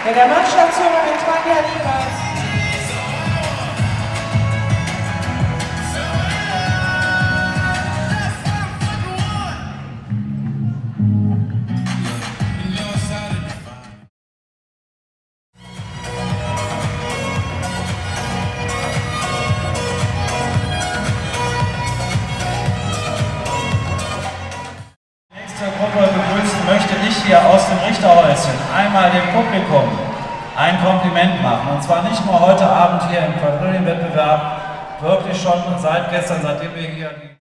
mit der Mannschaftsführerin Tanja Liebers. Nächste Gruppe begrüßen möchte ich hier aus dem Richterhäuschen einmal dem Publikum ein Kompliment machen. Und zwar nicht nur heute Abend hier im Quadrillenwettbewerb, wirklich schon seit gestern, seitdem wir hier die